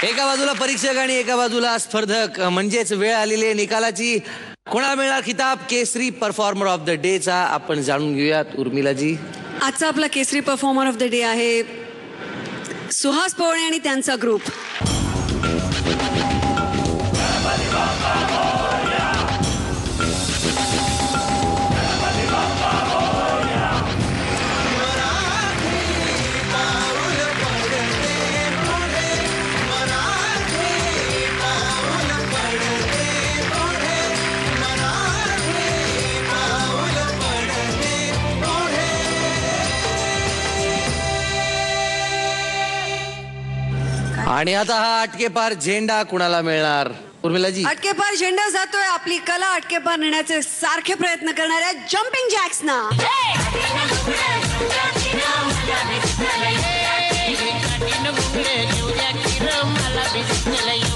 एका बाजूला परीक्षक आणि एका बाजूला स्पर्धक, म्हणजेच वेळ आलेली आहे निकालाची. कोणाला मिळणार खिताब Kesari performer of the day चा? आपण जाणून घेऊयात. उर्मिलाजी, आजचा आपला Kesari performer of the day आहे सुहास पवणे आणि त्यांचा ग्रुप. आणि आता हा अटकेपार झेंडा कुणाला मिळणार? उर्मिलाजी, अटकेपार झेंडा जातोय आपली कला अटकेपार नेण्याचे सारखे प्रयत्न करणाऱ्या जम्पिंग जॅक्सना. मला